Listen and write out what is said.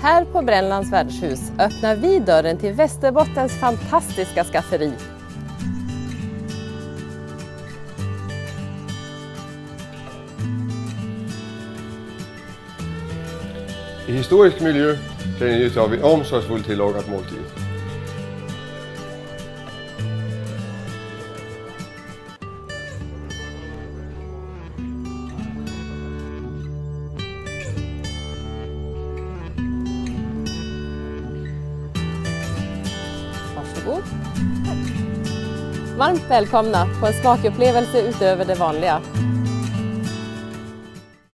Här på Brännlands värdshus öppnar vi dörren till Västerbottens fantastiska skafferi. I historisk miljö kan ni njuta av en omsorgsfullt tillagad måltid. Varsågod. Varmt välkomna på en smakupplevelse utöver det vanliga.